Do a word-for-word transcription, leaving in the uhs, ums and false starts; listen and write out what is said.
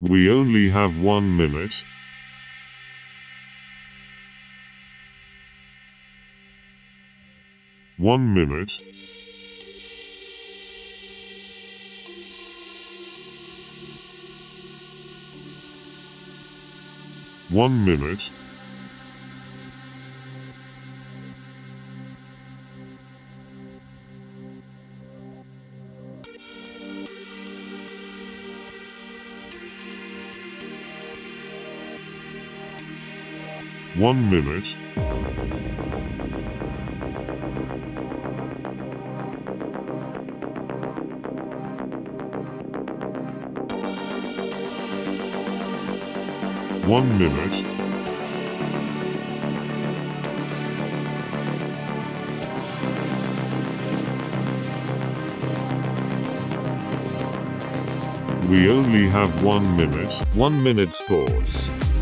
We only have one minute. One minute. One minute. One minute. One minute. We only have one minute. One minute sports.